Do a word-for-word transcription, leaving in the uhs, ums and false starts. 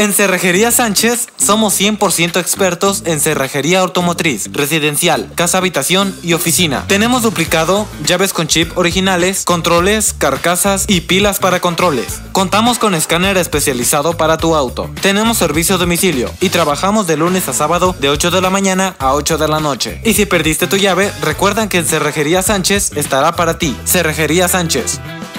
En Cerrajería Sánchez somos cien por ciento expertos en cerrajería automotriz, residencial, casa habitación y oficina. Tenemos duplicado, llaves con chip originales, controles, carcasas y pilas para controles. Contamos con escáner especializado para tu auto. Tenemos servicio a domicilio y trabajamos de lunes a sábado de ocho de la mañana a ocho de la noche. Y si perdiste tu llave, recuerda que en Cerrajería Sánchez estará para ti. Cerrajería Sánchez.